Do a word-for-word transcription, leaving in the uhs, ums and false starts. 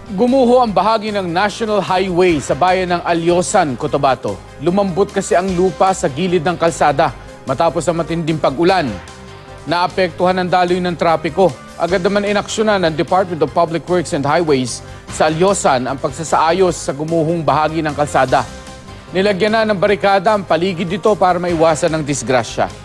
Gumuho ang bahagi ng National Highway sa bayan ng Aleosan, Cotabato. Lumambot kasi ang lupa sa gilid ng kalsada matapos ang matinding pag-ulan. Naapektuhan ang daloy ng trapiko. Agad naman inaksyonan ng Department of Public Works and Highways sa Aleosan ang pagsasaayos sa gumuhong bahagi ng kalsada. Nilagyan na ng barikada ang paligid dito para maiwasan ng disgrasya.